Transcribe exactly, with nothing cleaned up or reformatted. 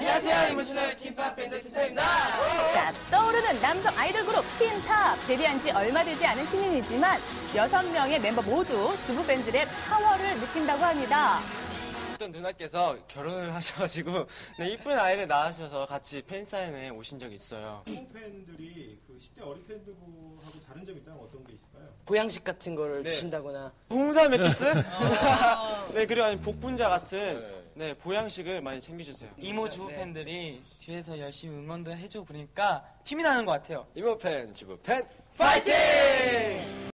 안녕하세요, 이모셔널 팀팝 밴드 티탑입니다. 자, 떠오르는 남성 아이돌 그룹 틴탑. 데뷔한 지 얼마 되지 않은 신인이지만 여섯 명의 멤버 모두 주부 밴들의 파워를 느낀다고 합니다. 어떤 누나께서 결혼을 하셔가지고 네, 이쁜 아이를 낳으셔서 같이 팬사인회 오신 적이 있어요. 한국 팬들이 그 십 대 어린 팬들하고 다른 점이 있다면 어떤 게 있을까요? 보양식 같은 거를 네. 주신다거나. 홍삼 맥기스? 네, 그리고 아니 복분자 같은 네, 보양식을 많이 챙겨주세요. 이모 주부 팬들이 뒤에서 열심히 응원도 해주고 그러니까 힘이 나는 것 같아요. 이모 팬, 주부 팬, 파이팅!